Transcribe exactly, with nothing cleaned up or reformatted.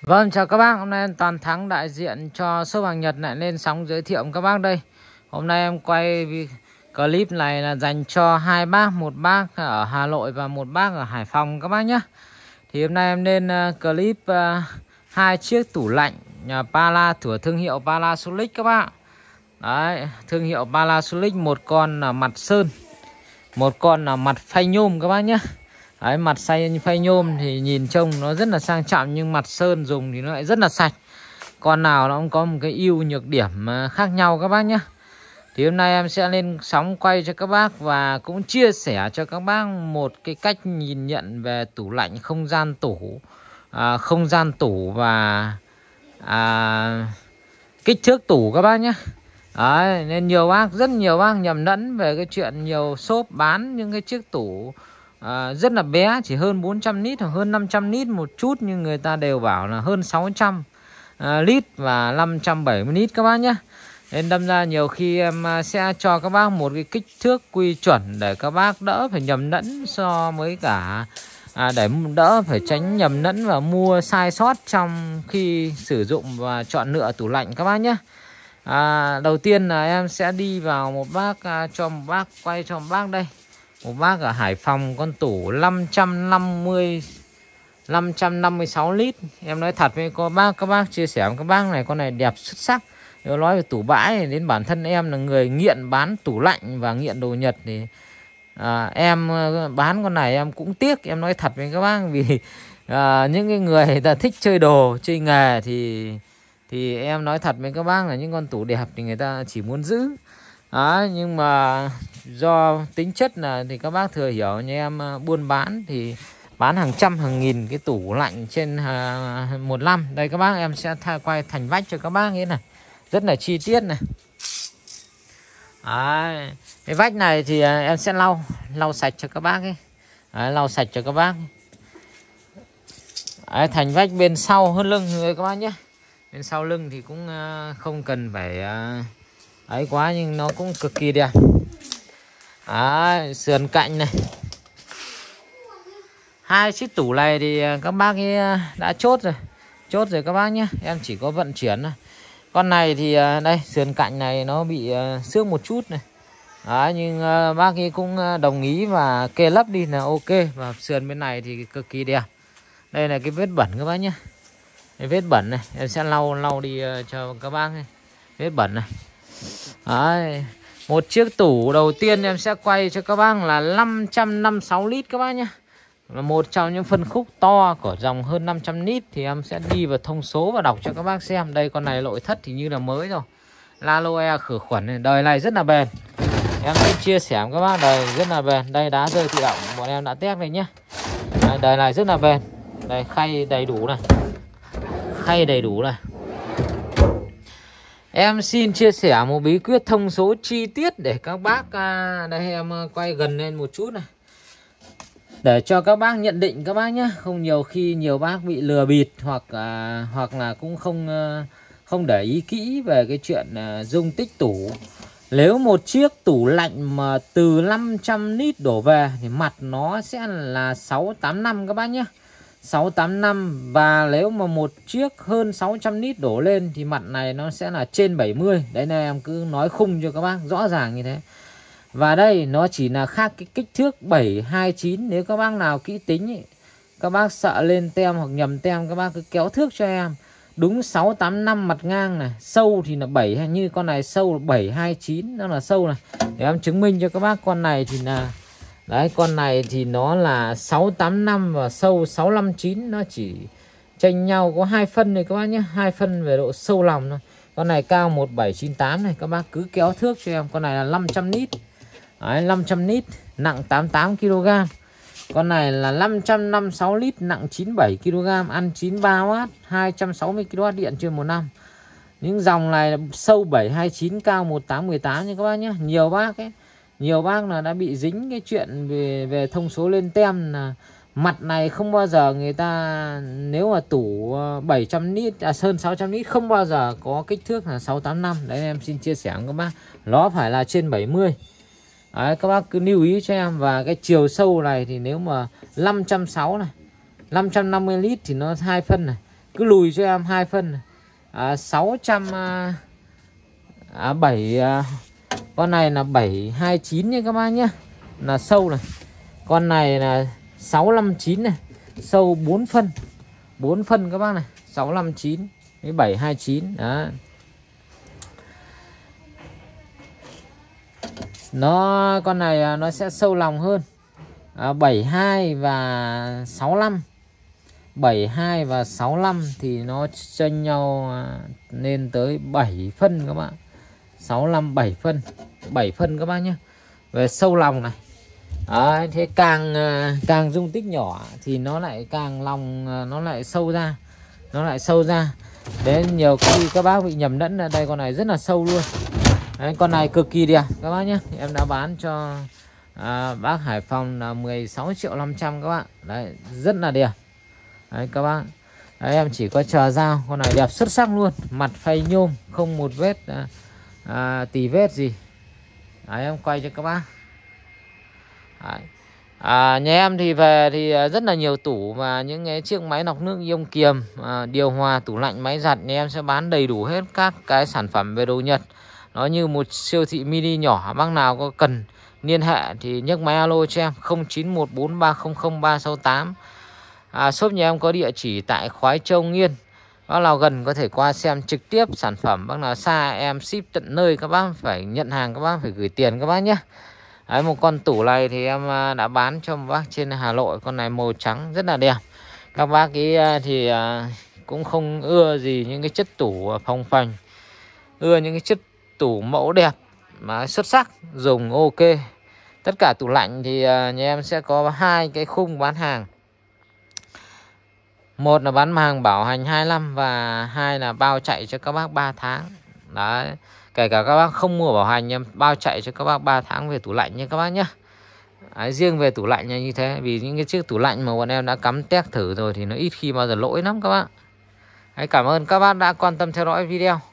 Vâng, chào các bác. Hôm nay em Toàn Thắng đại diện cho shop hàng Nhật lại lên sóng giới thiệu với các bác đây. Hôm nay em quay clip này là dành cho hai bác, một bác ở Hà Nội và một bác ở Hải Phòng các bác nhé. Thì hôm nay em lên clip uh, hai chiếc tủ lạnh nhà Pala của thương hiệu Panasonic các bác. Đấy, thương hiệu Panasonic, một con là mặt sơn, một con là mặt phay nhôm các bác nhé. Đấy, mặt xay phay nhôm thì nhìn trông nó rất là sang trọng, nhưng mặt sơn dùng thì nó lại rất là sạch. Con nào nó cũng có một cái ưu nhược điểm khác nhau các bác nhé. Thì hôm nay em sẽ lên sóng quay cho các bác và cũng chia sẻ cho các bác một cái cách nhìn nhận về tủ lạnh không gian tủ, à, không gian tủ và à, kích thước tủ các bác nhé. Đấy, nên nhiều bác, rất nhiều bác nhầm lẫn về cái chuyện nhiều shop bán những cái chiếc tủ À, rất là bé, chỉ hơn bốn trăm lít hoặc hơn năm trăm lít một chút, nhưng người ta đều bảo là hơn sáu trăm à, lít và năm trăm bảy mươi lít các bác nhé. Nên đâm ra nhiều khi em sẽ cho các bác một cái kích thước quy chuẩn để các bác đỡ phải nhầm lẫn so với cả à, để đỡ phải tránh nhầm lẫn và mua sai sót trong khi sử dụng và chọn lựa tủ lạnh các bác nhé. À, đầu tiên là em sẽ đi vào một bác à, cho một bác quay cho một bác đây. Một bác ở Hải Phòng, con tủ năm trăm năm mươi năm trăm năm mươi sáu lít. Em nói thật với các bác, các bác chia sẻ với các bác này, con này đẹp xuất sắc. Nếu nói về tủ bãi thì đến bản thân em là người nghiện bán tủ lạnh và nghiện đồ Nhật thì à, em bán con này em cũng tiếc. Em nói thật với các bác vì à, những cái người, người ta thích chơi đồ, chơi nghề thì thì em nói thật với các bác là những con tủ đẹp thì người ta chỉ muốn giữ. Đó, nhưng mà do tính chất là thì các bác thừa hiểu, như em buôn bán thì bán hàng trăm hàng nghìn cái tủ lạnh trên uh, một năm. Đây các bác, em sẽ thay quay thành vách cho các bác như thế này, rất là chi tiết này. Đấy, cái vách này thì uh, em sẽ lau lau sạch cho các bác ấy. Đấy, lau sạch cho các bác. Đấy, thành vách bên sau hơn lưng người các bác nhé. Bên sau lưng thì cũng uh, không cần phải uh, ấy quá, nhưng nó cũng cực kỳ đẹp. Đấy, sườn cạnh này. Hai chiếc tủ này thì các bác ấy đã chốt rồi. Chốt rồi các bác nhé. Em chỉ có vận chuyển thôi. Con này thì đây, sườn cạnh này nó bị xước một chút này. Đấy, nhưng bác ấy cũng đồng ý và kê lấp đi là ok. Và sườn bên này thì cực kỳ đẹp. Đây là cái vết bẩn các bác nhé. Cái vết bẩn này em sẽ lau lau đi cho các bác này. Vết bẩn này. Đấy, một chiếc tủ đầu tiên em sẽ quay cho các bác là năm trăm năm mươi sáu lít các bác nhé. Là một trong những phân khúc to của dòng hơn năm trăm lít. Thì em sẽ đi vào thông số và đọc cho các bác xem. Đây, con này nội thất thì như là mới rồi. Laloe khử khuẩn này. Đời này rất là bền. Em sẽ chia sẻ với các bác, đời rất là bền. Đây, đá rơi tự động bọn em đã test đây nhé. Đây, đời này rất là bền. Đây, khay đầy đủ này. Khay đầy đủ này. Em xin chia sẻ một bí quyết thông số chi tiết để các bác à, đây em quay gần lên một chút này, để cho các bác nhận định các bác nhé. Không nhiều khi nhiều bác bị lừa bịp hoặc à, hoặc là cũng không à, không để ý kỹ về cái chuyện à, dung tích tủ. Nếu một chiếc tủ lạnh mà từ năm trăm lít đổ về thì mặt nó sẽ là sáu tám năm các bác nhé. sáu tám năm. Và nếu mà một chiếc hơn sáu trăm lít đổ lên thì mặt này nó sẽ là trên bảy mươi. Đấy là em cứ nói khung cho các bác rõ ràng như thế. Và đây nó chỉ là khác cái kích thước bảy hai chín. Nếu các bác nào kỹ tính ý, các bác sợ lên tem hoặc nhầm tem, các bác cứ kéo thước cho em. Đúng sáu tám năm mặt ngang này. Sâu thì là bảy, như con này sâu là bảy hai chín, nó là sâu này. Để em chứng minh cho các bác, con này thì là đấy, con này thì nó là sáu tám năm và sâu sáu năm chín, nó chỉ chênh nhau có hai phân này các bác nhé, hai phân về độ sâu lòng thôi. Con này cao một bảy chín tám này, các bác cứ kéo thước cho em. Con này là năm trăm lít. Đấy, năm trăm lít, nặng tám mươi tám ki lô gam. Con này là năm trăm năm mươi sáu lít, nặng chín mươi bảy ki lô gam, ăn chín mươi ba oát, hai trăm sáu mươi ki lô oát điện trên một năm. Những dòng này là sâu bảy hai chín, cao một tám một tám nha các bác nhé. Nhiều bác ấy Nhiều bác là đã bị dính cái chuyện về về thông số lên tem là mặt này không bao giờ người ta, nếu mà tủ bảy trăm lít, à, hơn sáu trăm lít không bao giờ có kích thước là sáu tám năm. Đấy, em xin chia sẻ với các bác, nó phải là trên bảy mươi. Đấy, các bác cứ lưu ý cho em. Và cái chiều sâu này thì nếu mà năm trăm sáu mươi này, năm trăm năm mươi lít thì nó hai phân này, cứ lùi cho em hai phân à, sáu trăm bảy à, con này là bảy hai chín nha các bác nhé, là sâu này. Con này là sáu năm chín này, sâu bốn phân, bốn phân các bác này, sáu năm chín với bảy hai chín đó. Nó con này nó sẽ sâu lòng hơn. À, bảy hai và sáu lăm. bảy hai và sáu lăm thì nó chênh nhau lên tới bảy phân các bạn. sáu lăm bảy phân, bảy phân các bác nhé. Về sâu lòng này. Đấy, thế càng càng dung tích nhỏ thì nó lại càng lòng nó lại sâu ra. Nó lại sâu ra. Đến nhiều khi các bác bị nhầm lẫn là đây con này rất là sâu luôn. Đấy, con này cực kỳ đẹp các bác nhé. Em đã bán cho à, bác Hải Phòng là mười sáu triệu năm trăm các bạn. Đấy, rất là đẹp. Đấy các bác. Đấy, em chỉ có chờ dao. Con này đẹp xuất sắc luôn. Mặt phay nhôm, không một vết à, à, tì vết gì. Đấy, em quay cho các bác. Đấy. À, nhà em thì về thì rất là nhiều tủ và những cái chiếc máy lọc nước ion kiềm, à, điều hòa, tủ lạnh, máy giặt. Nhà em sẽ bán đầy đủ hết các cái sản phẩm về đồ Nhật. Nó như một siêu thị mini nhỏ. Bác nào có cần liên hệ thì nhấc máy alo cho em không chín một bốn ba không không ba sáu tám. À, shop nhà em có địa chỉ tại Khoái Châu, Nghiên. Bác nào gần có thể qua xem trực tiếp sản phẩm. Bác nào xa em ship tận nơi, các bác phải nhận hàng, các bác phải gửi tiền các bác nhé. Đấy, một con tủ này thì em đã bán cho một bác trên Hà Nội. Con này màu trắng rất là đẹp. Các bác ấy thì cũng không ưa gì những cái chất tủ phồng phành, ưa những cái chất tủ mẫu đẹp mà xuất sắc, dùng ok. Tất cả tủ lạnh thì nhà em sẽ có hai cái khung bán hàng. Một là bán hàng bảo hành hai năm và hai là bao chạy cho các bác ba tháng. Đấy, kể cả các bác không mua bảo hành em bao chạy cho các bác ba tháng về tủ lạnh nha các bác nhé. Đấy, riêng về tủ lạnh là như thế, vì những cái chiếc tủ lạnh mà bọn em đã cắm test thử rồi thì nó ít khi bao giờ lỗi lắm các bác. Đấy, cảm ơn các bác đã quan tâm theo dõi video.